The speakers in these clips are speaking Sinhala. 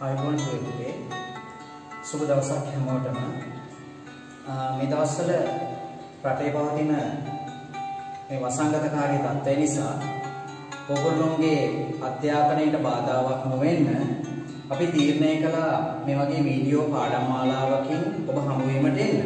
ආයුබෝවන් දුවේ සුබ දවසක් හැමෝටම මේ දවස්වල රටේ පවතින මේ වසංගතකාරී තත්ත්වය නිසා ඔයගොල්ලෝගේ අධ්‍යාපනයට බාධාවක් නොවෙන්න අපි තීරණය කළා මේ වගේ වීඩියෝ පාඩම් මාලාවකින් ඔබ හමු වීමට එන්න.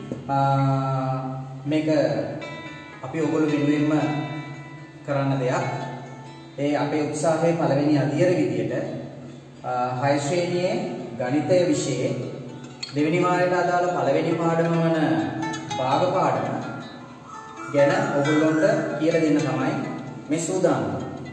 මේක අපි ඔයගොල්ලෝ වෙනුවෙන්ම කරන්න දෙයක්. ඒ අපේ උත්සාහයේ පළවෙනි අදියර විදියට 6 ශ්‍රේණියේ ගණිතය විෂයේ දෙවෙනි වාරයට අදාළ පළවෙනි පාඩම වන භාග පාඩම ගැන ඔයගොල්ලන්ට කියලා දෙන්න තමයි මේ සූදානම.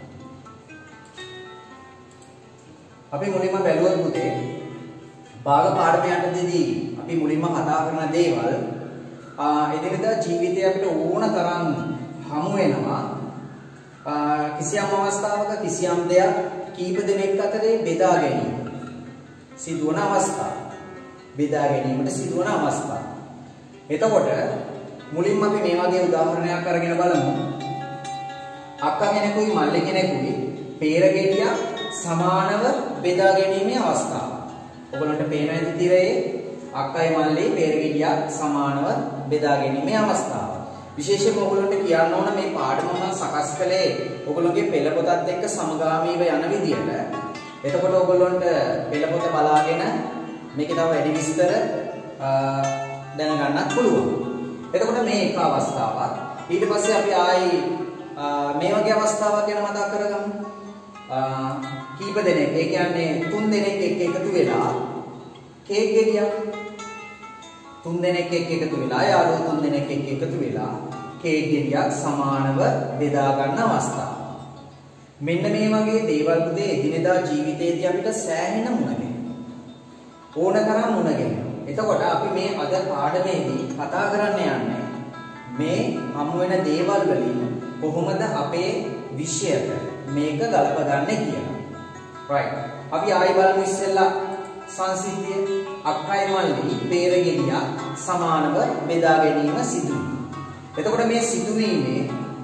අපි මුලින්ම බැලුවොත් පුතේ භාග පාඩම යටතේදී අපි මුලින්ම කතා කරන දේවල් එදිනෙදා ජීවිතයේ අපිට ඕන තරම් හමු වෙනවා. කිසියම් අවස්ථාවක කිසියම් දෙයක් කීප දෙනෙක් අතරේ බෙදා ගැනීම සිදුවන අවස්ථා. බෙදා ගැනීමට සිදුවන අවස්ථා. එතකොට මුලින්ම අපි මේ වගේ උදාහරණයක් අරගෙන බලමු. අක්කා කෙනෙකුයි මල්ලි කෙනෙකුයි peer ගෙඩියක් සමානව බෙදා ගැනීමේ අවස්ථාව. ඔයගොල්ලන්ට පේන ඇති තිරේ අක්කයි මල්ලි peer ගෙඩියක් සමානව බෙදා ගැනීමේ අවස්ථාව. විශේෂයෙන්ම ඔයගොල්ලන්ට කියන්න ඕන මේ පාඩම මම සකස් කළේ ඔයගොල්ලෝගේ පෙළ පොතත් එක්ක සමගාමීව යන විදියට. එතකොට ඔයගොල්ලන්ට පෙළ පොත බලාගෙන මේකේ තව වැඩි විස්තර දැනගන්නත් පුළුවන්. එතකොට මේ එක අවස්ථාවක්. ඊට පස්සේ අපි ආයි මේ වගේ අවස්ථාවක් ගැන මතක් කරගමු. කීප දෙනෙක්, ඒ කියන්නේ 3 දෙනෙක් එක්ක එකතු වෙලා කේක් ගෙඩියක් 3 දෙනෙක් එක්ක එකතු වෙලා යාළුවෝ 3 දෙනෙක් එක්ක එකතු වෙලා කේක් ගෙඩියක් සමානව බෙදා ගන්න අවස්ථාව. මෙන්න මේ වගේ දේවල් පුතේ එදිනෙදා ජීවිතයේදී අපිට සෑහෙන මුණ ඕන තරම් මුණ ගැහෙනවා. එතකොට අපි මේ අද පාඩමේදී කතා කරන්න යන්නේ මේ හමු වෙන දේවල් වලින් කොහොමද අපේ විෂයට මේක ගලපගන්නේ කියලා. right. අපි ආයි බලමු ඉස්සෙල්ලා සංසිද්ධිය. අක්කයි මල්ලි peer ගෙඩියක් සමානව බෙදා ගැනීම සිදුවීම. එතකොට මේ සිදුවීමේ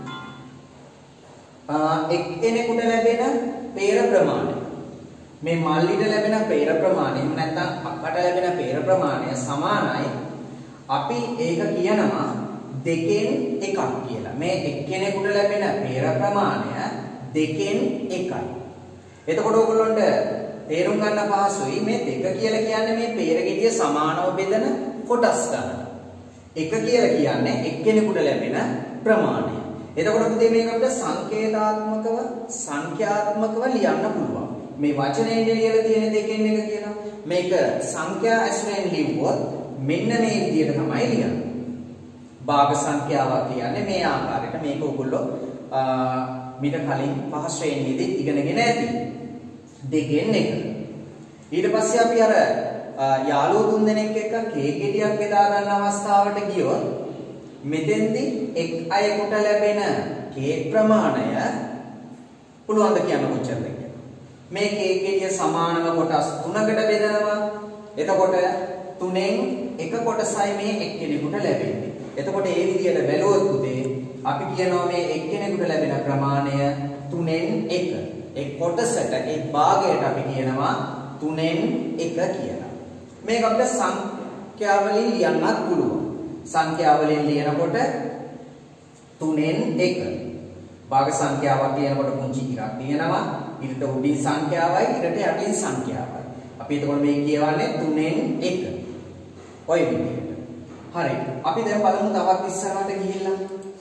එක්කෙනෙකුට ලැබෙන peer ප්‍රමාණය මේ මල්ලිට ලැබෙන peer ප්‍රමාණය නැත්නම් අක්කට ලැබෙන peer ප්‍රමාණය සමානයි. අපි ඒක කියනවා දෙකෙන් එකක් කියලා. මේ එක්කෙනෙකුට ලැබෙන peer ප්‍රමාණය දෙකෙන් එකයි. එතකොට ඔයගොල්ලන්ට තේරුම් ගන්න පහසුයි මේ දෙක කියලා කියන්නේ මේ peer ගෙඩිය සමානව බෙදෙන කොටස් ගන්න. එක කියලා කියන්නේ එක්කෙනෙකුට ලැබෙන ප්‍රමාණය. එතකොට පුතේ මේක අපිට සංකේතාත්මකව සංඛ්‍යාත්මකව ලියන්න පුළුවන්. මේ වචනයේ ලියලා තියෙන දෙකෙන් එක කියලා. මේක සංඛ්‍යා ඇසුරෙන් ලිව්වොත් මෙන්න මේ විදිහට තමයි ලියන්නේ. භාග සංඛ්‍යාවක් කියන්නේ මේ ආකාරයට. මේක ඔයගොල්ලෝ මීට කලින් පහ ශ්‍රේණියේදී ඉගෙනගෙන ඇති. දෙකෙන් එක. ඊට පස්සේ අපි අර යාළුවෝ 3 දෙනෙක් එක්ක කේක් ගෙඩියක් බෙදා ගන්න අවස්ථාවට ගියොත් මෙතෙන්දී එක් අයෙකුට ලැබෙන කේක් ප්‍රමාණය පුළුවන් ද කියන්න කොච්චරද කියලා. මේ කේක් ගෙඩිය සමානව කොටස් 3කට බෙදනවා. එතකොට 3න් එක කොටසයි මේ එක්කෙනෙකුට ලැබෙන්නේ. එතකොට මේ විදිහට බැලුවොත් පුතේ අපි කියනවා මේ එක්කෙනෙකුට ලැබෙන ප්‍රමාණය 3න් 1. ඒ කොටසට ඒ භාගයට අපි කියනවා 3න් 1 කියලා. මේක අපිට සංඛ්‍යා වලින් ලියන්නත් පුළුවන්. සංඛ්‍යා වලින් ලියනකොට 3න් 1. භාග සංඛ්‍යාවක් ලියනකොට පුංචි ඉරක් ලියනවා. ඊට උඩින් සංඛ්‍යාවයි ඊට යටින් සංඛ්‍යාවයි. අපි එතකොට මේ කියවන්නේ 3න් 1. ඔය විදිහට. හරි. අපි දැන් බලමු තවත් ඉස්සරහට ගිහිල්ලා.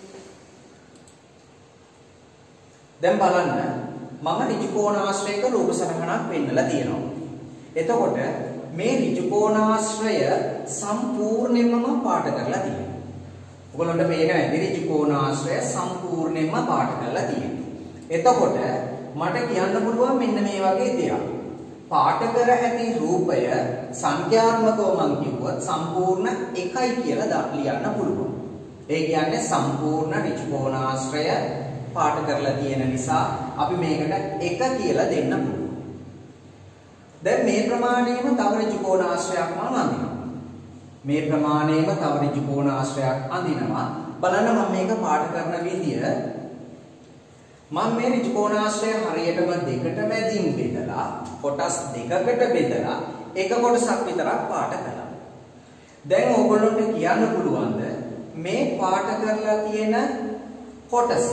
දැන් බලන්න මම ඍජුකෝණාශ්‍රයක රූප සටහනක් පෙන්නලා තියෙනවා. එතකොට මේ ඍජුකෝණාශ්‍රය සම්පූර්ණයෙන්ම පාට කරලා තියෙනවා. ඔයගොල්ලන්ට පේනවා ඇති ඍජුකෝණාශ්‍රය සම්පූර්ණයෙන්ම පාට කරලා තියෙනවා. එතකොට මට කියන්න පුළුවන් මෙන්න මේ වගේ දෙයක්. පාට කර ඇති රූපය සංඛ්‍යාත්මකව මම කිව්වොත් සම්පූර්ණ එකයි කියලා ලියන්න පුළුවන්. ඒ කියන්නේ සම්පූර්ණ ඍජුකෝණාශ්‍රය පාට කරලා තියෙන නිසා අපි මේකට 1 කියලා දෙන්න පුළුවන්. දැන් මේ ප්‍රමාණයම තව ඍජුකෝණාශ්‍රයක් මම අඳිනවා. මේ ප්‍රමාණයම තව ඍජුකෝණාශ්‍රයක් අඳිනවා. බලන්න මම මේක පාට කරන විදිය මම මේ ඍජුකෝණාශ්‍රය හරියටම දෙකට මැදින් බෙදලා කොටස් දෙකකට බෙදලා එක කොටසක් විතරක් පාට කළා. දැන් ඕගොල්ලන්ට කියන්න පුළුවන්ද මේ පාට කරලා තියෙන කොටස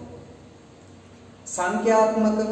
සංඛ්‍යාත්මකව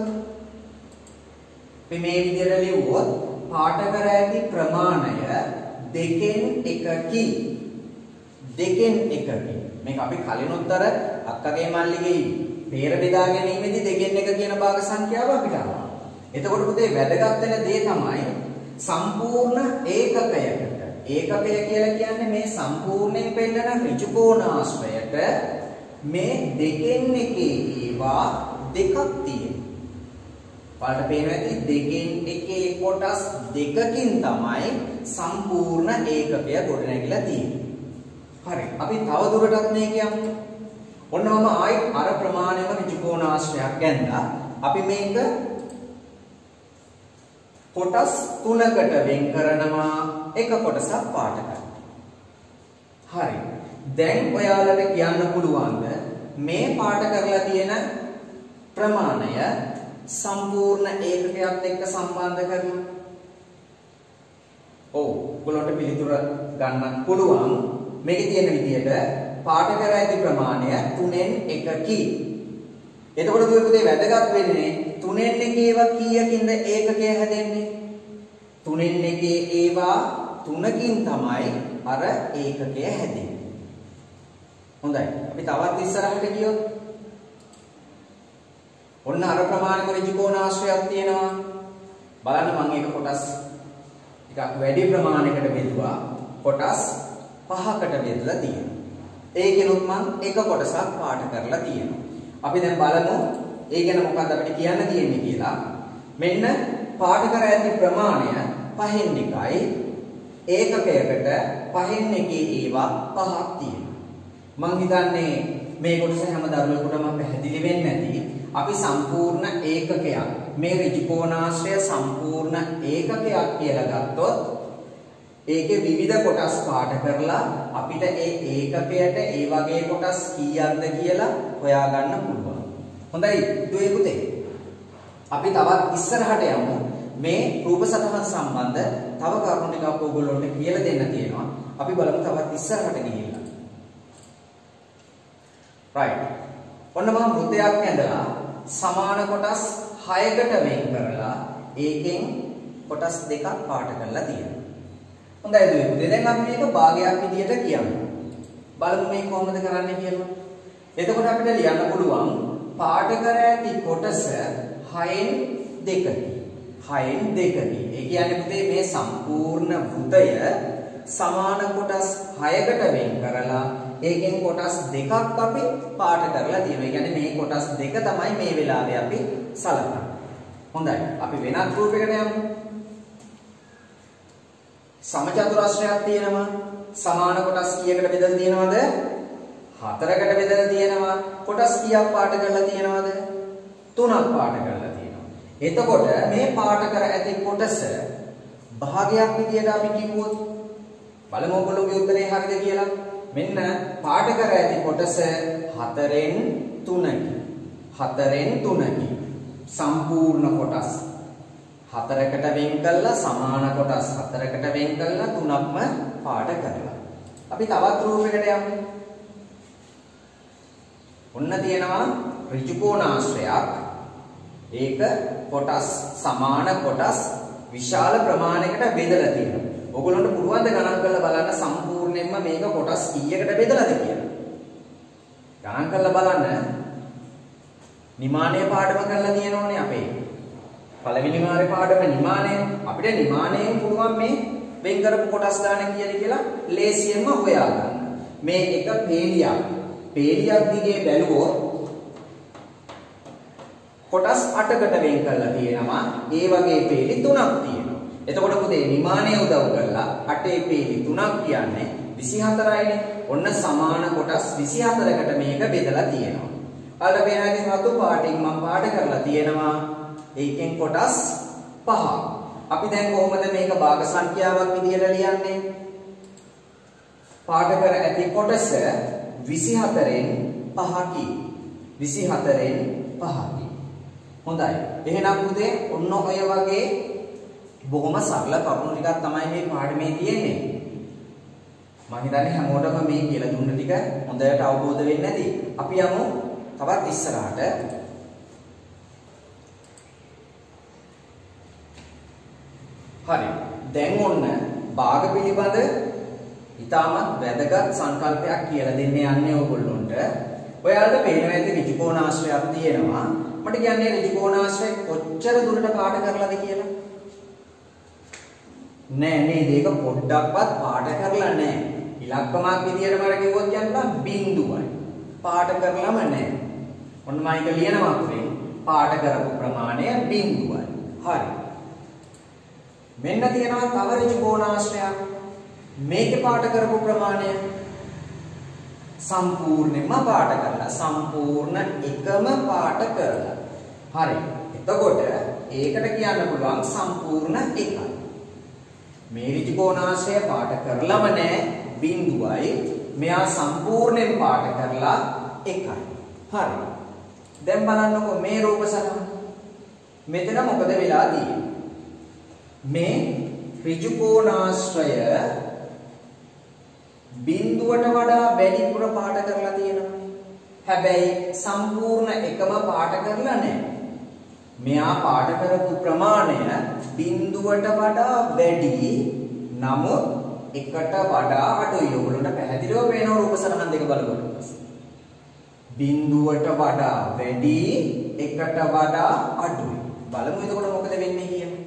මේ විදිහට ලියුවොත් පාට කර ඇති ප්‍රමාණය දෙකෙන් එකකි. දෙකෙන් එකකි. මේක අපි කලින් උත්තර අක්කගේ මල්ලිගේ පේර බෙදා ගැනීමේදී දෙකෙන් එක කියන භාග සංඛ්‍යාව අපිට ආවා. එතකොට පුතේ වැදගත් වෙන දේ තමයි සම්පූර්ණ ඒකකයකට. ඒකකය කියලා කියන්නේ මේ සම්පූර්ණයෙන් පෙන්නන ඍජු කෝණාශ්‍රයට මේ දෙකෙන් එකේ ඒවා දෙකක් තියෙනවා. පාට පේනවා ඇති දෙකෙන් එකේ කොටස් දෙකකින් තමයි සම්පූර්ණ ඒකකය ගොඩනැගිලා තියෙන්නේ. හරි. අපි තව දුරටත් මේ කියමු. ඔන්නවම ආයි අර ප්‍රමාණයම ඍජු කෝණාශ්‍රයක් ගන්නවා. අපි මේක කොටස් තුනකට වෙන් කරනවා එක කොටසක් පාට කරනවා. හරි. දැන් ඔයාලට කියන්න පුළුවන්ද මේ පාට කරලා තියෙන ප්‍රමාණය සම්පූර්ණ ඒකකයක් එක්ක සම්බන්ධ කරලා? ඔව්. ඔයගොල්ලන්ට පිළිතුර ගන්න පුළුවන්. මේකේ තියෙන විදිහට පාට කර ඇති ප්‍රමාණය 3න් 1කි. එතකොට දුවේ වැදගත් වෙන්නේ 3න් 1 ඒවා කීයකින්ද ඒකකය හැදෙන්නේ? 3න් 1 ඒවා 3කින් තමයි අර ඒකකය හැදෙන්නේ. හොඳයි. අපි තවත් ඉස්සරහට ගියොත් ඔන්න අර ප්‍රමාණික ඍජු කෝණාශ්‍රයක් තියෙනවා. බලන්න මම ඒක කොටස් ටිකක් වැඩි ප්‍රමාණයකට බෙදුවා. කොටස් 5කට බෙදලා තියෙනවා. ඒකෙනුත් මම එක කොටසක් පාට කරලා තියෙනවා. අපි දැන් බලමු ඒ ගැන මොකක්ද අපිට කියන්න තියෙන්නේ කියලා. මෙන්න පාට කර ඇති ප්‍රමාණය 5න් 1යි. ඒකකයකට 5න් 1 ඒවා 5ක් තියෙනවා. මම හිතන්නේ මේ කොටස හැම දරුවෙකුටම පැහැදිලි වෙන්නේ නැති. අපි සම්පූර්ණ ඒකකයක් මේ ඍජු කෝණාශ්‍රය සම්පූර්ණ ඒකකයක් කියලා ගත්තොත් ඒකේ විවිධ කොටස් පාට කරලා අපිට ඒ ඒකකයට ඒ වගේ කොටස් කීයක්ද කියලා හොයාගන්න පුළුවන්. හොඳයි දුවේ පුතේ. අපි තවත් ඉස්සරහට යමු. මේ රූප සටහන් සම්බන්ධ තව කරුණු ටිකක් ඔයගොල්ලන්ට කියලා දෙන්න තියෙනවා. අපි බලමු තවත් ඉස්සරහට ගිහිල්ලා. right. ඔන්න මම වෘත්තයක් ඇඳලා සමාන කොටස් 6කට වෙන් කරලා ඒකෙන් කොටස් දෙකක් පාට කරලා තියෙනවා. හොඳයි දුවේ. දැන් අපි මේක භාගයක් විදියට කියමු. බලමු මේ කොහොමද කරන්නේ කියලා. එතකොට අපිට ලියන්න පුළුවන් පාට කර ඇති කොටස 6න් 2කි. 6න් 2කි. ඒ කියන්නේ පුතේ මේ සම්පූර්ණ වෘතය සමාන කොටස් 6කට වෙන් කරලා ඒකෙන් කොටස් දෙකක් අපි පාට කරලා තියෙනවා. ඒ කියන්නේ මේ කොටස් දෙක තමයි මේ වෙලාවේ අපි සලකන්නේ. හොඳයි. අපි වෙනත් රූපයකට යමු. සමචතුරාශ්‍රයක් තියෙනවා. සමාන කොටස් කීයකට බෙදලා තියෙනවද? 4කට බෙදලා තියෙනවා. කොටස් කීයක් පාට කරලා තියෙනවද? 3ක් පාට කරලා තියෙනවා. එතකොට මේ පාට කර ඇති කොටස භාගයක් විදියට අපි කිව්වොත් බලමු ඔයගොල්ලෝගේ උත්තරේ හරිද කියලා. මෙන්න පාට කර ඇති කොටස 4න් 3කි. 4න් 3කි. සම්පූර්ණ කොටස් 4කට වෙන් කළා සමාන කොටස් 4කට වෙන් කළා 3ක්ම පාට කරලා. අපි තවත් රූපයකට යමු. ඔන්න තියෙනවා ඍජු කෝණාශ්‍රයක්. ඒක කොටස් සමාන කොටස් විශාල ප්‍රමාණයකට බෙදලා තියෙනවා. ඔයගොල්ලන්ට පුළුවන් ද ගණන් කරලා බලන්න සම්පූර්ණයෙන්ම මේක කොටස් කීයකට බෙදලාද කියලා. ගණන් කරලා බලන්න. නිමානයේ පාඩම කරලා තියෙනෝනේ අපේ. පළවෙනි මාරේ පාඩම නිමානය. අපිට නිමානයෙන් පුළුවන් මේ වෙන් කරපු කොටස් ගන්න කීයද කියලා ලේසියෙන්ම හොයාගන්න. මේ එක පේලියක්. පේලියක් දිගේ බැලුවොත් කොටස් 8කට වෙන් කරලා තියෙනවා. ඒ වගේ පේලි 3ක් තියෙනවා. එතකොට පුතේ නිමානය උදව් කරලා 8 පේලි 3ක් කියන්නේ 24යිනේ. ඔන්න සමාන කොටස් 24කට මේක බෙදලා තියෙනවා. අල්ල පේනදී රතු පාටින් මම පාට කරලා තියෙනවා. ඒකෙන් කොටස් 5ක්. අපි දැන් කොහොමද මේක භාග සංඛ්‍යාවක් විදියට ලියන්නේ? පාට කර ඇති කොටස 24න් 5කි. 24න් 5කි. හොඳයි. එහෙනම් පුතේ ඔන්න ඔය වගේ බොහොම සරල කරුණු ටිකක් තමයි මේ පාඩමේ තියෙන්නේ. මම හිතන්නේ හැමෝටම මේ කියලා දුන්න ටික හොඳට අවබෝධ වෙන්නේ නැති. අපි යමු තවත් ඉස්සරහට. හරි. දැන් ඔන්න භාග පිළිබඳ ඉතාමත් වැදගත් සංකල්පයක් කියලා දෙන්න යන්නේ ඕගොල්ලොන්ට. ඔයාලට පේනවා ඇති ඍජුකෝණාශ්‍රයක් තියෙනවා. මට කියන්නේ ඍජුකෝණාශ්‍රය කොච්චර දුරට පාඩ කරලාද කියලා. නෑ නේද? ඒක පොඩ්ඩක්වත් පාඩ කරලා නෑ. ඉලක්කමක් විදියට මට කිව්වොත් කියන්න බිඳුවයි. පාඩ කරලම නෑ. ඔන්න මම ඒක ලියනවා පුතේ. පාඩ කරපු ප්‍රමාණය බිඳුවයි. හරි. මෙන්න තියෙනවා තව ඍජුකෝණාශ්‍රයක්. මේකේ පාඩ කරපු ප්‍රමාණය සම්පූර්ණයෙන්ම පාඩ කරලා සම්පූර්ණ එකම පාඩ කරලා. හරි. එතකොට ඒකට කියන්න පුළුවන් සම්පූර්ණ එකයි. මේ ඍජුකෝණාශ්‍රය පාඩ කරලම නෑ බිඳුවයි. මෙයා සම්පූර්ණයෙන් පාඩ කරලා එකයි. හරි. දැන් බලන්නකො මේ රූප සටහන. මෙතන මොකද වෙලා තියෙන්නේ? මේ ඍජුකෝණාශ්‍රය බිඳුවට වඩා වැඩිපුර පාඩ කරලා තියෙනවා. හැබැයි සම්පූර්ණ එකම පාඩ කරලා නැහැ. මෙයා පාඩ කරපු ප්‍රමාණය බිඳුවට වඩා වැඩි. නමුත් එකට වඩා අඩුයි. ඔයගොල්ලන්ට පැහැදිලිව පේන රූප සටහන් දෙක බලනකොට. බිඳුවට වඩා වැඩි, එකට වඩා අඩුයි. බලමු එතකොට මොකද වෙන්නේ කියන්නේ.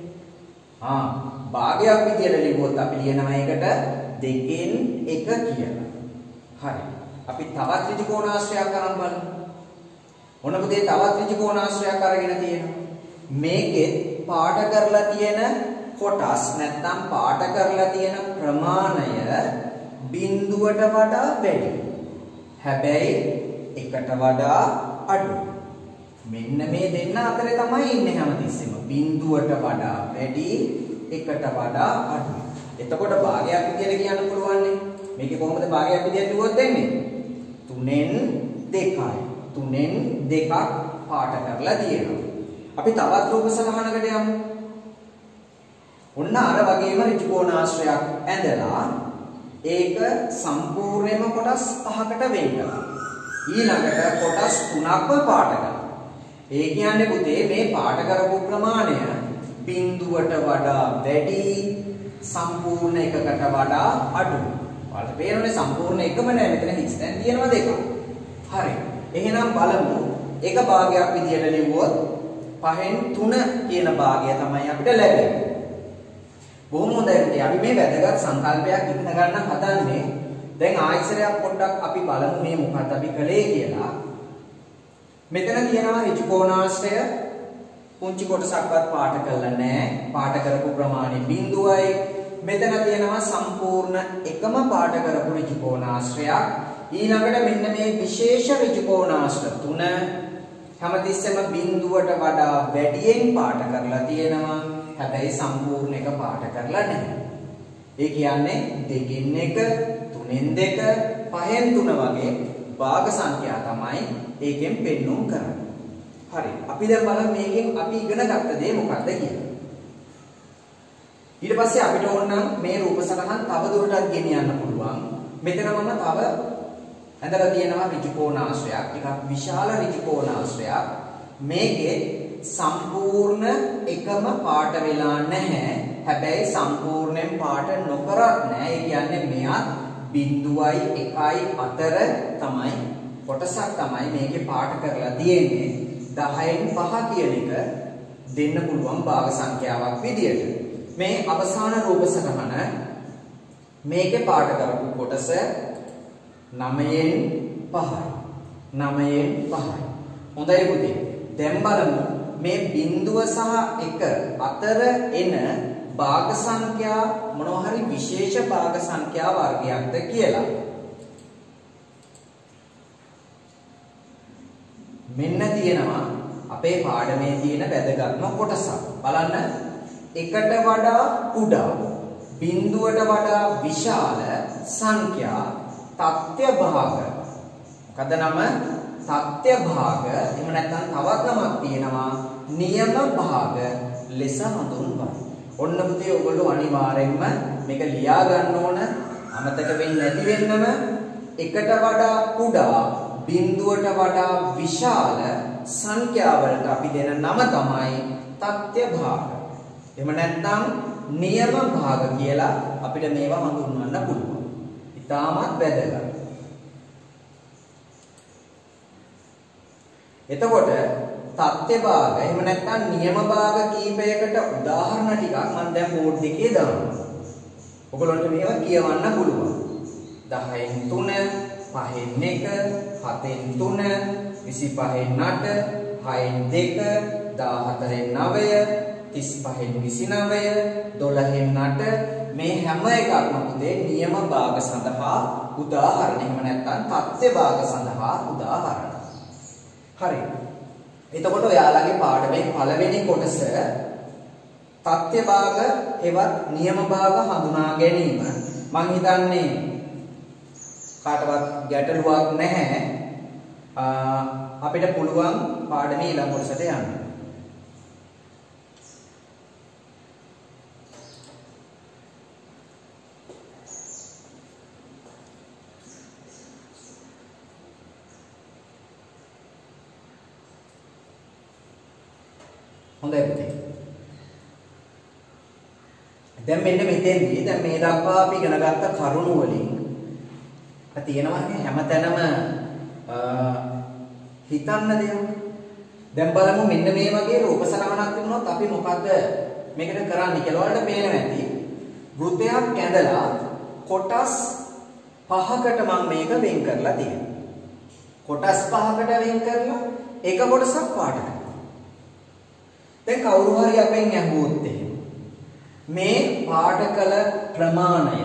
භාගයක් විදියට ලියුවොත් අපි ලියනවා එකට 2න් 1 කියලා. හරි. අපි තවත් ඍජුකෝණාශ්‍රයක් අරන් බලමු. ඔන්න පුතේ තවත් ඍජුකෝණාශ්‍රයක් අරගෙන තියෙනවා. මේකෙත් පාඩ කරලා තියෙන කොටස් නැත්නම් පාඩ කරලා තියෙන ප්‍රමාණය බිඳුවට වඩා වැඩි. හැබැයි එකට වඩා අඩුයි. මෙන්න මේ දෙන්න අතරේ තමයි ඉන්නේ හැමතිස්සෙම. බිඳුවට වඩා වැඩි, එකට වඩා අඩුයි. එතකොට භාගයක් විදියට කියන්න පුළුවන් නේ. මේකේ කොහොමද භාගයක් විදියට ලියුවොත් එන්නේ? 3න් 2යි. 3න් 2ක් පාඩ කරලා තියෙනවා. අපි තවත් රූප සටහනකට යමු. ඔන්න අර වගේම ඍජුකෝණාශ්‍රයක් ඇඳලා ඒක සම්පූර්ණයෙන්ම කොටස් 5කට වෙන් කරනවා. ඊළඟට කොටස් 3ක්ම පාඩ කරනවා. ඒ කියන්නේ පුතේ මේ පාඩ කරපු ප්‍රමාණය බිඳුවට වඩා වැඩි, සම්පූර්ණ එකකට වඩා අඩුයි. ඔයාලට පේනවනේ සම්පූර්ණ එකම නෑ, මෙතන හිස් තැන් තියෙනවා දෙකක්. හරි. එහෙනම් බලමු එක භාගයක් විදියට ලිව්වොත් 5න් 3 කියන භාගය තමයි අපිට ලැබෙන්නේ. බොහොම හොඳයි. අපි මේ වැදගත් සංකල්පයක් ඉගෙන ගන්න හදන්නේ. දැන් ආයතනයක් පොඩ්ඩක් අපි බලමු මේ මොකක්ද අපි කළේ කියලා. මෙතන තියෙනවා ඍජුකෝණාශ්‍රය පුංචි කොටසක්වත් පාඩ කරලා නැහැ. පාඩ කරපු ප්‍රමාණය බිඳුවයි. මෙතන තියෙනවා සම්පූර්ණ එකම පාඩ කරපු ඍජුකෝණාශ්‍රයක්. ඊළඟට මෙන්න මේ විශේෂ ඍජුකෝණාශ්‍ර 3 හැමතිස්සෙම බිඳුවට වඩා වැඩියෙන් පාඩ කරලා තියෙනවා. හැබැයි සම්පූර්ණ එක පාඩ කරලා නැහැ. ඒ කියන්නේ 2න් 1, 3න් 2, 5න් 3 වගේ භාග සංඛ්‍යා තමයි ඒකෙන් පෙන්වුම් කරන්නේ. හරි. අපි දැන් බලමු මේකෙන් අපි ඉගෙන ගත්ත දේ මොකක්ද කියලා. ඊට පස්සේ අපිට ඕන නම් මේ රූප සටහන් තව දුරටත් ගෙනියන්න පුළුවන්. මෙතන මම තව ඇඳලා තියෙනවා ඍජුකෝණාශ්‍රයක්. ටිකක් විශාල ඍජුකෝණාශ්‍රයක්. මේකේ සම්පූර්ණ එකම පාට වෙලා නැහැ. හැබැයි සම්පූර්ණයෙන් පාට නොකරත් නැහැ. ඒ කියන්නේ මෙයා බිඳුවයි 1යි අතර තමයි කොටසක් තමයි මේකේ පාට කරලා තියෙන්නේ. 10න් 5 කියන එක දෙන්න පුළුවන් භාග සංඛ්‍යාවක් විදියට. මේ අවසාන රූප සටහන මේකේ පාට කරපු කොටස 9න් 5යි. 9න් 5යි. හොඳයි පුතේ. දැන් බලමු මේ බිඳුව සහ 1 අතර එන භාග සංඛ්‍යා මොනවා හරි විශේෂ භාග සංඛ්‍යා වර්ගයක්ද කියලා. මෙන්න තියෙනවා අපේ පාඩමේ තියෙන වැදගත්ම කොටසක්. බලන්න. එකට වඩා කුඩා, බිඳුවට වඩා විශාල සංඛ්‍යා තත්ත්‍ය භාග. මොකද නම? තත්ත්‍ය භාග. එහෙම නැත්නම් තවත් නමක් තියෙනවා නියම භාග ලෙස හඳුන්වයි. ඔන්න පුතේ ඔයගොල්ලෝ අනිවාර්යෙන්ම මේක ලියා ගන්න ඕන. අමතක වෙන්නේ නැති වෙන්නම එකට වඩා කුඩා බිඳුවට වඩා විශාල සංඛ්‍යාවලට අපි දෙන නම තමයි තත්ත්‍ය භාග. එහෙම නැත්නම් නියම භාග කියලා අපිට මේවා හඳුන්වන්න පුළුවන්. ඉතාමත් වැදගත්. එතකොට තත්ත්‍ය භාග එහෙම නැත්නම් නියම භාග කීපයකට උදාහරණ ටිකක් මම දැන් බෝඩ් එකේ දානවා. ඔයගොල්ලන්ට මේවා කියවන්න පුළුවන්. 10න් 3, 5න් 1, 7න් 3, 25න් 8, 6න් 2, 14න් 9, 35න් 29, 12න් 8 මේ හැම එකක්ම පුතේ නියම භාග සඳහා උදාහරණ. එහෙම නැත්නම් තත්ත්‍ය භාග සඳහා උදාහරණ. හරි. එතකොට ඔයාලගේ පාඩමේ පළවෙනි කොටස තත්ත්‍ය භාග එවත් නියම භාග හඳුනා ගැනීම. මම හිතන්නේ කාටවත් ගැටලුවක් නැහැ. අපිට පුළුවන් පාඩමේ ඊළඟ කොටසට යන්න. හොඳයි පුතේ. දැන් මෙන්න මෙතෙන්දී දැන් මේ දක්වා අපි ඉගෙන ගත්ත කරුණු වලින් තියෙනවානේ හැමතැනම හිතන්න දෙයක්. දැන් බලමු මෙන්න මේ වගේ රූප සටහනක් තිබුණොත් අපි මොකද්ද මේකට කරන්නේ කියලා වලට පේනවා ඇති. වෘත්තයක් කැඳලා කොටස් 5කට මම මේක වෙන් කරලා තියෙනවා. කොටස් 5කට වෙන් කරලා එක කොටසක් පාට කරනවා. දැන් කවුරු හරි අපෙන් අහුවොත් මේ පාට කළ ප්‍රමාණය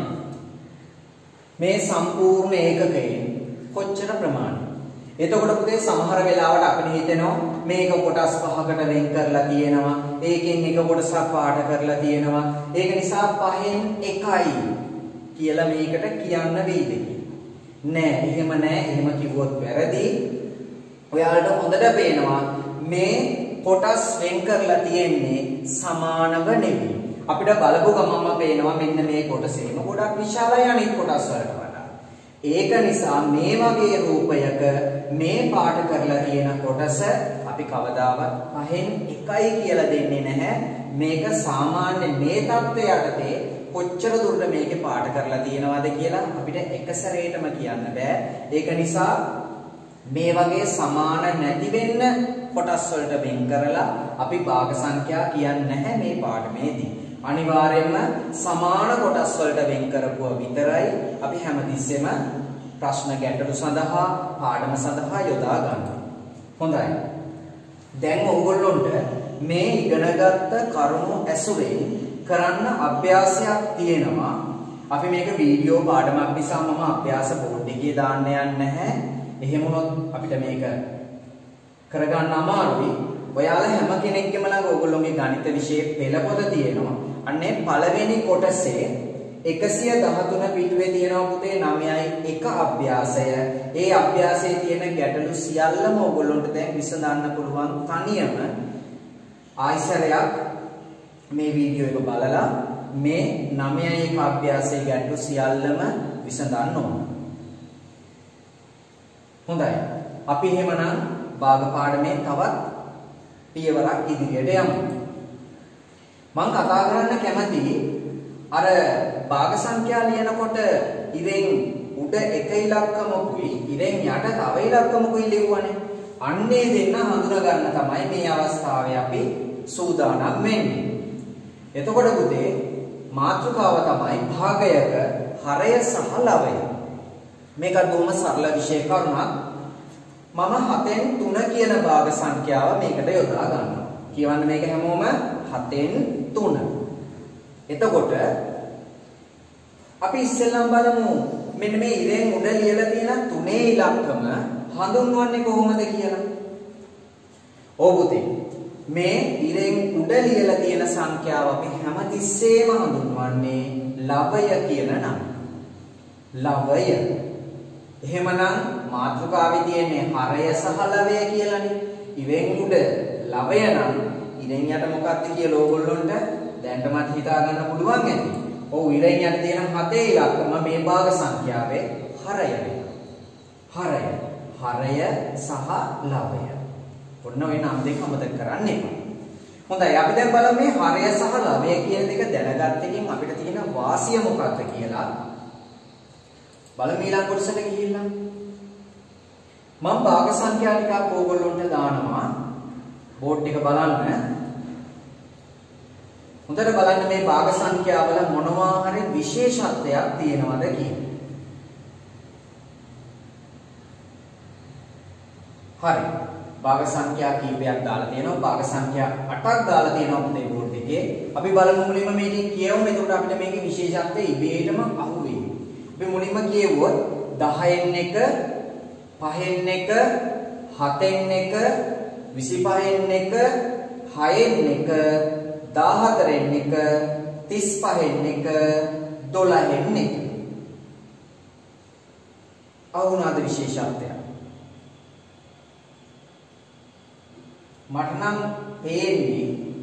මේ සම්පූර්ණ ඒකකයෙන් කොච්චර ප්‍රමාණය? එතකොට පුතේ සමහර වෙලාවට අපිට හිතෙනවා මේක කොටස් 5කට වෙන් කරලා තියෙනවා. ඒකෙන් එක කොටසක් පාට කරලා තියෙනවා. ඒක නිසා 5න් 1යි කියලා මේකට කියන්න වෙයිද නෑ. එහෙම නෑ. එහෙම කිව්වොත් වැරදි. ඔයාලට හොඳට පේනවා මේ කොටස් වෙන් කරලා තියෙන්නේ සමානව නෙවෙයි. අපිට බලපු ගමන්ම පේනවා මෙන්න මේ කොටසේම ගොඩක් විශාලයි අනිත් කොටස් වලට වඩා. ඒක නිසා මේ වගේ රූපයක මේ පාට කරලා තියෙන කොටස අපි කවදාවත් 5න් 1යි කියලා දෙන්නේ නැහැ. මේක සාමාන්‍ය මේ தත්ත්වය යටතේ කොච්චර දුරට මේකේ පාට කරලා තියෙනවද කියලා අපිට එක සැරේටම කියන්න බෑ. ඒක නිසා මේ වගේ සමාන නැති වෙන්න කොටස් වලට වෙන් කරලා අපි භාග සංඛ්‍යා කියන්නේ නැහැ මේ පාඩමේදී. අනිවාර්යයෙන්ම සමාන කොටස් වලට වෙන් කරපුවා විතරයි අපි හැමතිස්සෙම ප්‍රශ්න ගැටළු සඳහා පාඩම සඳහා යොදා ගන්නවා. හොඳයි. දැන් ඔයගොල්ලොන්ට මේ ඉගෙනගත්ත කරුණු ඇසුරෙන් කරන්න අභ්‍යාසයක් තියෙනවා. අපි මේක වීඩියෝ පාඩමක් නිසා මම අභ්‍යාස බෝඩ් එකේ දාන්න යන්නේ නැහැ. එහෙම වුණොත් අපිට මේක කරගන්න අමාරුයි. ඔයාලා හැම කෙනෙක්ගේම ළඟ ඕගොල්ලෝගේ ගණිත විෂයේ පෙළ පොත තියෙනවා. අන්නේ පළවෙනි කොටසේ 113 පිටුවේ තියෙනවා පුතේ 9යි 1 අභ්‍යාසය. ඒ අභ්‍යාසයේ තියෙන ගැටලු සියල්ලම ඕගොල්ලොන්ට දැන් විසඳන්න පුළුවන් තනියම. ආයිසරයක් මේ වීඩියෝ එක බලලා මේ 9යි 1 අභ්‍යාසයේ ගැටලු සියල්ලම විසඳන්න ඕන. හොඳයි. අපි එහෙමනම් භාග පාඩමේ තවත් පියවරක් ඉදිරියට යමු. මම කතා කරන්න කැමති අර භාග සංඛ්‍යා ලියනකොට ඉරෙන් උඩ එක ඉලක්කමකුයි ඉරෙන් යට තව ඉලක්කමකුයි ලියුවනේ. අන්නේ දෙන්න හඳුනා ගන්න තමයි මේ අවස්ථාවේ අපි සූදානම් වෙන්නේ. එතකොට පුතේ මාතෘකාව තමයි භාගයක හරය සහ ලවය. මේක බොහොම සරල විශේෂ කරුණක්. මම 7න් 3 කියන භාග සංඛ්‍යාව මේකට යොදා ගන්නවා. කියවන්න මේක හැමෝම 7න් 3. එතකොට අපි ඉස්සෙල්ලම බලමු මෙන්න මේ ඉරෙන් උඩ ලියලා තියෙන 3 ඉලක්කම හඳුන්වන්නේ කොහොමද කියලා. ඔව් පුතේ. මේ ඉරෙන් උඩ ලියලා තියෙන සංඛ්‍යාව අපි හැමතිස්සෙම හඳුන්වන්නේ ලවය කියන නම. ලවය. එහෙමනම් මාතෘකාවේ තියෙන්නේ හරය සහ ලවය කියලානේ. ඉරෙන් උඩ ලවය නම් ඉරෙන් යට මොකක්ද කියලා ඕගොල්ලොන්ට දැනටමත් හිතා ගන්න පුළුවන් ඇති. ඔව් ඉරෙන් යට තියෙන 7 ඉලක්කම මේ භාග සංඛ්‍යාවේ හරය වෙනවා. හරය සහ ලවය. ඔන්න ඔය නම් දෙක අමතක කරන්න එපා. හොඳයි අපි දැන් බලමු මේ හරය සහ ලවය කියන දෙක දැනගත්ත එකෙන් අපිට තියෙන වාසිය මොකක්ද කියලා. බලමු ඊළඟ කොටසට ගිහිල්ලා. මම භාග සංඛ්‍යා ටිකක් ඕගොල්ලොන්ට දානවා. බෝඩ් එක බලන්න. හොඳට බලන්න මේ භාග සංඛ්‍යාවල මොනවා හරි විශේෂත්වයක් තියෙනවද කියලා. හරි. භාග සංඛ්‍යා කීපයක් දාලා තියෙනවා. භාග සංඛ්‍යා 8ක් දාලා තියෙනවා පුතේ බෝඩ් එකේ. අපි බලමු මුලින්ම මේකෙන් කියවමු. එතකොට අපිට මේකේ විශේෂත්වය ඉබේටම අහුවෙයි. අපි මුලින්ම කියවුවොත් 10න් 1, 5න් 1, 7න් 1, 25න් 1, 6න් 1, 14න් 1, 35න් 1, 12න් 1. අහුණාද විශේෂත්වය? මට නම් පේන්නේ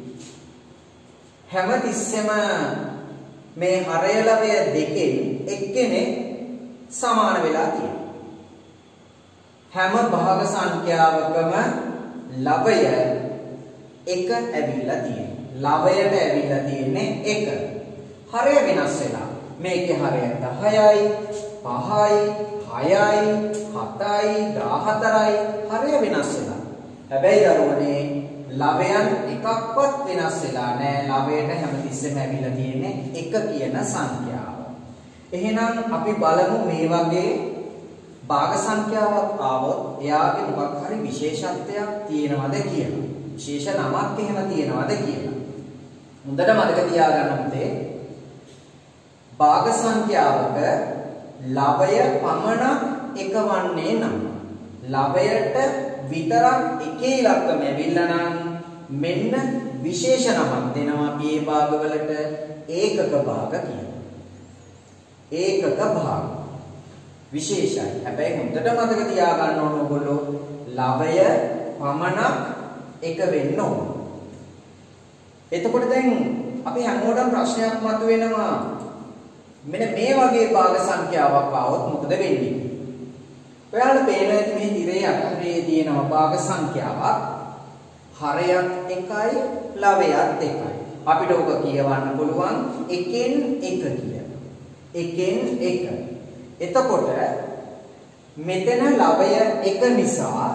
හැමතිස්සෙම මේ හරය ලවය දෙකෙන් එක්කෙනෙක් සමාන වෙලා තියෙනවා. හැම භාග සංඛ්‍යාවකම ලවය 1 ඇවිල්ලා තියෙනවා. ලවයට ඇවිල්ලා තියෙන්නේ 1. හරය වෙනස් වෙලා. මේකේ හරය 10යි, 5යි, 6යි, 7යි, 14යි හරය වෙනස් වෙලා. හැබැයි දරුවනේ ලවයන් එකක්වත් වෙනස් වෙලා නැහැ. ලවයට හැමතිස්සෙම ඇවිල්ලා තියෙන්නේ 1 කියන සංඛ්‍යාව. එහෙනම් අපි බලමු මේ වගේ භාග සංඛ්‍යාවක් ආවොත් එයාගේ මොකක් හරි විශේෂත්වයක් තියෙනවද කියලා. විශේෂ නමක් එහෙම තියෙනවද කියලා. හොඳට මතක තියාගන්න පුතේ. භාග සංඛ්‍යාවක ලවය පමණක් එකවන්නේ නම් ලවයට විතරක් එකේ ඉලක්කම ඇවිල්ලා නම් මෙන්න විශේෂ නමක් දෙනවා මේ භාගවලට ඒකක භාග කියලා. ඒකක භාග විශේෂයි. හැබැයි හොඳට මතක තියාගන්න ඕන ඔයගොල්ලෝ ලවය පමණක් එක වෙන්න ඕන. එතකොට දැන් අපි හැමෝටම ප්‍රශ්නයක් මතුවෙනවා. මෙන්න මේ වගේ භාග සංඛ්‍යාවක් ආවොත් මොකද වෙන්නේ? ඔයාලට පේනවා ඇති මේ තිරේ අතරේ තියෙන භාග සංඛ්‍යාවක් හරයක් 1යි ලවයත් 1යි. අපිට ඔක කියවන්න පුළුවන් 1න් 1 කියලා. 1න් 1. එතකොට මෙතන ලවය 1 නිසා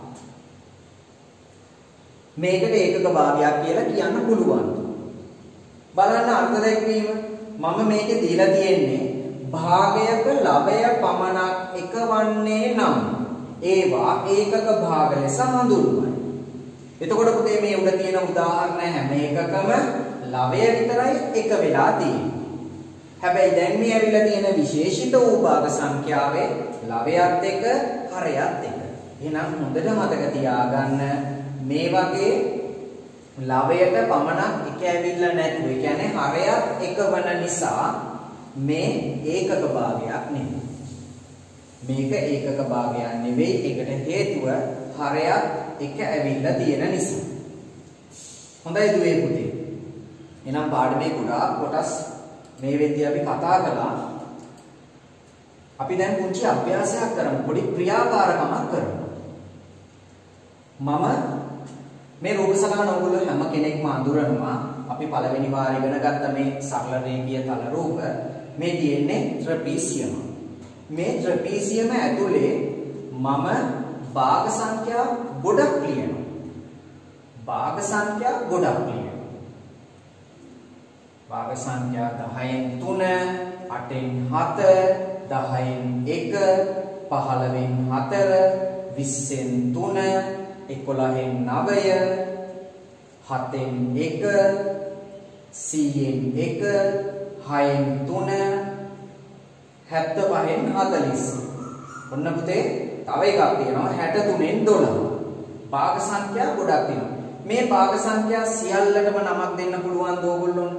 මේකට ඒකක භාගයක් කියලා කියන්න පුළුවන්. බලන්න අර්ථ දැක්වීම. මම මේකේ දීලා තියෙන්නේ භාගයක ලවය පමණක් එකවන්නේ නම් ඒවා ඒකක භාග ලෙස හඳුන්වයි. එතකොට පුතේ මේ උඩ තියෙන උදාහරණ හැම එකකම ලවය විතරයි එක වෙලා තියෙන්නේ. හැබැයි දැන් මේ ඇවිල්ලා තියෙන විශේෂිත වූ භාග සංඛ්‍යාවේ ලවයත් එක හරයත් එක. එහෙනම් හොඳට මතක තියාගන්න මේ වගේ ලවයට පමණක් එක ඇවිල්ලා නැතුව ඒ කියන්නේ හරයත් එක වන නිසා මේ ඒකක භාගයක් නෙමෙයි. මේක ඒකක භාගයක් නෙවෙයි. ඒකට හේතුව හරයක් එක ඇවිල්ලා තියෙන නිසා. හොඳයි දුවේ පුතේ. එහෙනම් පාඩමේ ගොඩාක් කොටස් මේ වෙද්දී අපි කතා කළා. අපි දැන් පුංචි අභ්‍යාසයක් කරමු. පොඩි ක්‍රියාකාරකමක් කරමු. මම මේ රූප සටහන ඔයගොල්ලෝ හැම කෙනෙක්ම අඳුරනවා. අපි පළවෙනි වාර ඉගෙන ගත්ත මේ සරල රේඛීය තල රූප මේ තියෙන්නේ ට්‍රපීසියම. මේ ට්‍රපීසියම ඇතුලේ මම භාග සංඛ්‍යා ගොඩක් ලියනවා. භාග සංඛ්‍යා ගොඩක් ලියනවා. භාග සංඛ්‍යා 10න් 3, 8න් 7, 10න් 1, 15න් 4, 20න් 3, 11න් 9, 7න් 1, 100න් 1, 6න් 3, 75න් 40. ඔන්න පුතේ තව එකක් තියෙනවා 63න් 12. භාග සංඛ්‍යා ගොඩක් තියෙනවා. මේ භාග සංඛ්‍යා සියල්ලටම නමක් දෙන්න පුළුවන් ද ඕගොල්ලොන්ට?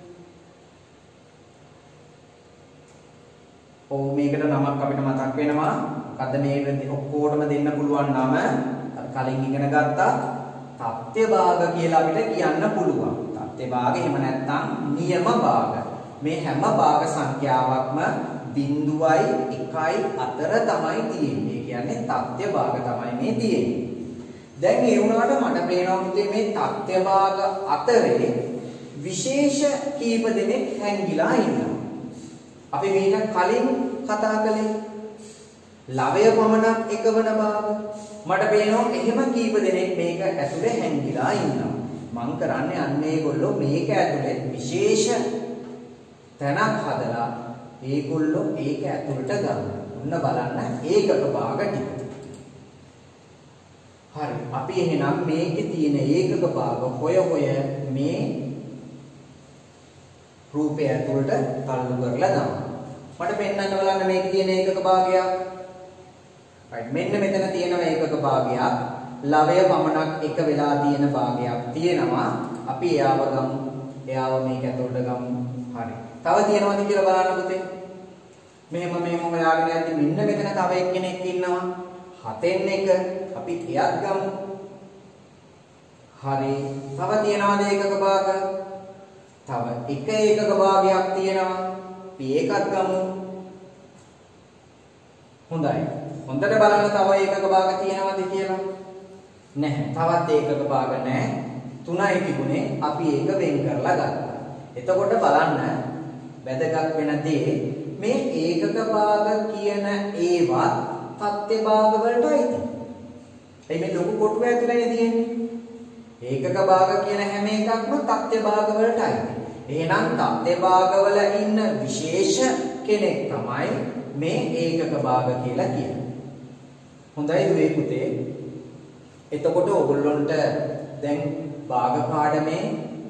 ඔව් මේකට නමක් අපිට මතක් වෙනවා. මොකද්ද මේ ඔක්කොටම දෙන්න පුළුවන් නම? කලින් ඉගෙන ගත්තා තත්ත්‍ය භාග කියලා අපිට කියන්න පුළුවන්. තත්ත්‍ය භාග එහෙම නැත්නම් නියම භාග. මේ හැම භාග සංඛ්‍යාවක්ම 0යි 1යි අතර තමයි තියෙන්නේ. ඒ කියන්නේ තත්ත්‍ය භාග තමයි මේ තියෙන්නේ. දැන් ඒ වුණාට මට පේනවා පුතේ මේ තත්ත්‍ය භාග අතරේ විශේෂ කීප දෙනෙක් හැංගිලා ඉන්නවා. අපි මීට කලින් කතා කළේ ලවය පමණක් එකවන භාග. මට පේනවා එහෙම කීප දෙනෙක් මේක ඇතුලේ හැංගිලා ඉන්නවා. මං කරන්නේ අන්න ඒගොල්ලෝ මේක ඇතුලේ විශේෂ තැනක් හදලා ඒගොල්ලෝ ඒක ඇතුලට ගන්න. ඔන්න බලන්න ඒකක භාග ටික. හරි. අපි එහෙනම් මේකේ තියෙන ඒකක භාග හොය මේ රූපය ඇතුළට තල්ලු කරලා දාන්න. මට පෙන්නන්න බලන්න මේකේ තියෙන ඒකක භාගයක්. right මෙන්න මෙතන තියෙනවා ඒකක භාගයක්. ලවය පමණක් එක වෙලා තියෙන භාගයක් තියෙනවා. අපි එයාව ගමු. එයාව මේක ඇතුළට ගමු. හරි. තව තියෙනවද කියලා බලන්න පුතේ. මෙහෙම හොයාගෙන යද්දි මෙන්න මෙතන තව එක්කෙනෙක් ඉන්නවා. 7න් 1 අපි එයත් ගමු. හරි. තව තියෙනවද ඒකක භාග? තව එක ඒකක භාගයක් තියෙනවා. අපි ඒකත් ගමු. හොඳයි. හොඳට බලන්න තව ඒකක භාග තියෙනවද කියලා. නැහැ. තවත් ඒකක භාග නැහැ. 3යි තිබුණේ. අපි ඒක වෙන් කරලා ගත්තා. එතකොට බලන්න වැදගත් වෙන දේ මේ ඒකක භාග කියන ඒවත් තත්ත්‍ය භාග වලටයි. එයි මේ ලොකු කොටුව ඇතුළේ තියෙන්නේ. ඒකක භාග කියන හැම එකක්ම තත්ත්‍ය භාග වලටයි. එහෙනම් තත්ත්‍ය භාග වල ඉන්න විශේෂ කෙනෙක් තමයි මේ ඒකක භාග කියලා කියන්නේ. හොඳයි දුවේ පුතේ. එතකොට ඔයගොල්ලන්ට දැන් භාග පාඩමේ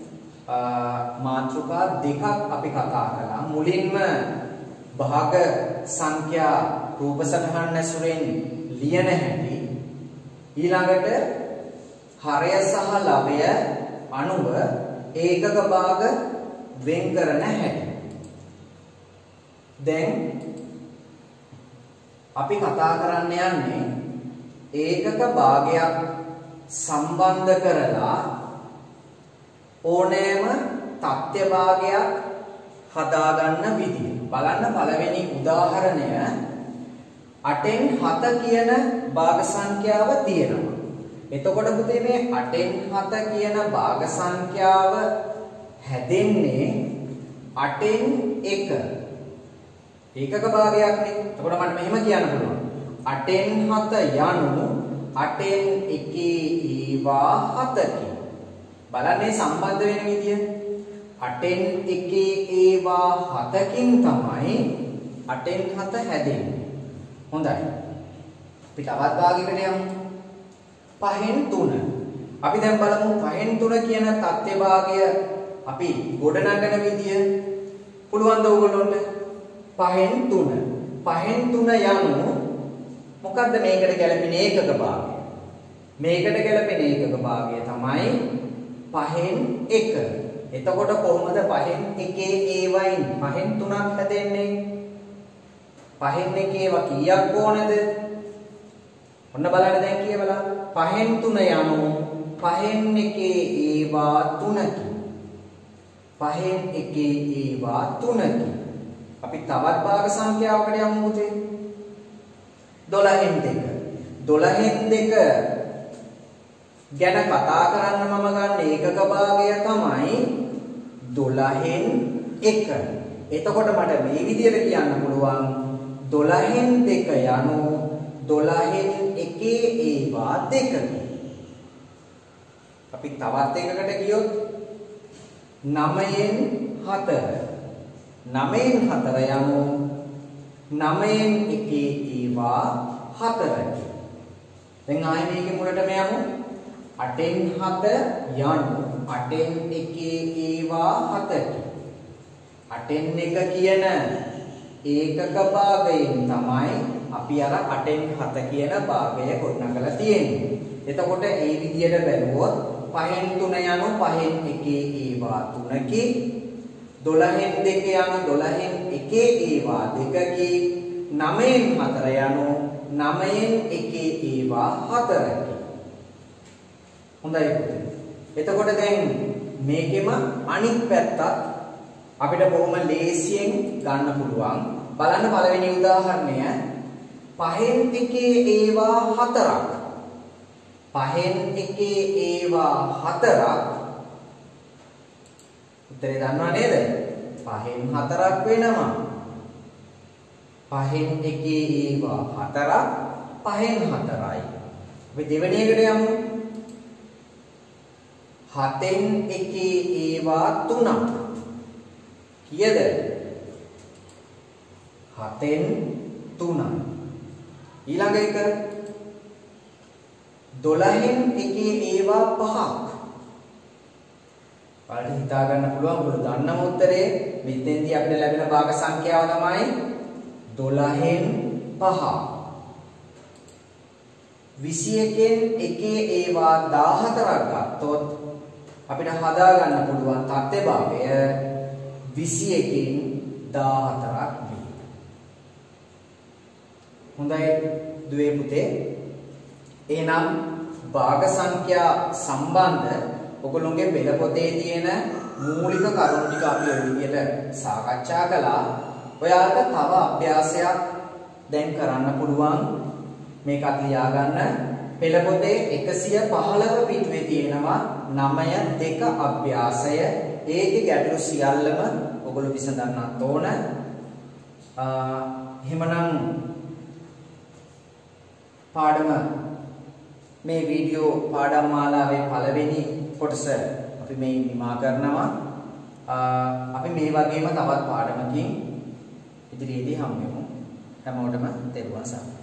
මාතෘකා දෙකක් අපි කතා කළා. මුලින්ම භාග සංඛ්‍යා රූප සටහන් ඇසුරෙන් ලියන හැටි, ඊළඟට හරය සහ ලවය අනුව ඒකක භාග වෙන් කරන හැටි. දැන් අපි කතා කරන්න යන්නේ ඒකක භාගයක් සම්බන්ධ කරලා ඕනෑම තත්ත්‍ය භාගයක් හදාගන්න විදිය. බලන්න පළවෙනි උදාහරණය 8න් 7 කියන භාග සංඛ්‍යාව තියෙනවා. එතකොට පුතේ මේ 8න් 7 කියන භාග සංඛ්‍යාව හැදෙන්නේ 8න් 1. ඒකක භාගයක්නේ. එතකොට මට මෙහෙම කියන්න පුළුවන්. 8න් 7 යනු 8න් 1 ඒවා 7කි. බලන්න සම්බන්ධ වෙන විදිය. 8න් 1 ඒවා 7කින් තමයි 8න් 7 හැදෙන්නේ. හොඳයි. අපි තවත් භාගයකට යමු. 5න් 3. අපි දැන් බලමු 5න් 3 කියන තත්ත්ව භාගය අපි ගොඩනගන විදිය. පුළුවන් ද ඔයගොල්ලන්ට? 5න් 3. 5න් 3 යනු මොකද්ද මේකට ගැලපෙන ඒකක භාගය? මේකට ගැලපෙන ඒකක භාගය තමයි 5න් 1. එතකොට කොහොමද 5න් 1 ඒවයින් 5න් 3ක් හැදෙන්නේ? 5න් 1 ඒවා කීයක් ඕනද? ඔන්න බලන්න දැන් කියවලා 5න් 3 යනු 5න් 1 ඒවා 3කි. 5න් 1 ඒවා 3කි. අපි තවත් භාග සංඛ්‍යාවකට යමු පුතේ. 12න් 2. 12න් 2 ගැන කතා කරන්න මම ගන්න ඒකක භාගය තමයි 12න් 1. එතකොට මට මේ විදිහට කියන්න පුළුවන් 12න් 2 යනු 12න් 1 ඒවා 2කි. අපි තවත් එකකට ගියොත් 9න් 4. 9න් 4 යනු 9න් 1 ඒවා 4කි. දැන් ආයෙ මේකේ මුලටම යමු. 8න් 7 යනු 8න් 1 ඒවා 7කි. 8න් 1 කියන ඒකක භාගයෙන් තමයි අපි අර 8න් 7 කියන භාගය ගොඩනගලා තියෙන්නේ. එතකොට මේ විදියට බැලුවොත් 5න් 3 යනු 5න් 1 ඒවා 3කි. 12න් 2 යනු 12න් 1 ඒවා 2කි. 9න් 4 යනු 9න් 1 ඒවා 4කි. හොඳයි පුතේ. එතකොට දැන් මේකෙම අනිත් පැත්තත් අපිට බොහොම ලේසියෙන් ගන්න පුළුවන්. බලන්න පළවෙනි උදාහරණය. 5න් එකේ ඒවා 4ක්. 5න් එකේ ඒවා 4ක්. උත්තරේ දන්නවා නේද? 5න් 4ක් වෙනවා. 5න් එකේ ඒවා 4ක් 5න් 4යි. අපි දෙවෙනි එකට යමු. 7න් එකේ ඒවා 3ක්. කීයද? 7න් 3යි. ඊළඟ එක 12න් එකේ ඒවා 5ක්. ඔයාලට හිතා ගන්න පුළුවන් ඔයගොල්ලෝ දන්නම උත්තරේ මෙතෙන්දී අපිට ලැබෙන භාග සංඛ්‍යාව තමයි 12න් 5. 21න් එකේ ඒවා 14ක් ගත්තොත් අපිට හදා ගන්න පුළුවන් තත්ත්ව භාගය 21න් 14ක් වේ. හොඳයි දුවේ පුතේ. එහෙනම් භාග සංඛ්‍යා සම්බන්ධ ඔයගොල්ලෝගේ පෙළ පොතේ තියෙන මූලික කරුණු ටික අපි ඔය විදිහට සාකච්ඡා කළා. ඔයාලට තව අභ්‍යාසයක් දැන් කරන්න පුළුවන්. මේකත් ලියා ගන්න. පෙළ පොතේ 115ක පිටුවේ තියෙනවා 9.2 අභ්‍යාසය. ඒකේ ගැටලු සියල්ලම ඔයගොල්ලෝ විසඳන්නත් ඕන. එහෙමනම් පාඩම මේ වීඩියෝ පාඩම් මාලාවේ පළවෙනි කොටස අපි මේ නිමා කරනවා. අපි මේ වගේම තවත් පාඩමකින් ඉදිරියේදී හමු වෙමු. හැමෝටම තෙරුවන් සරණයි.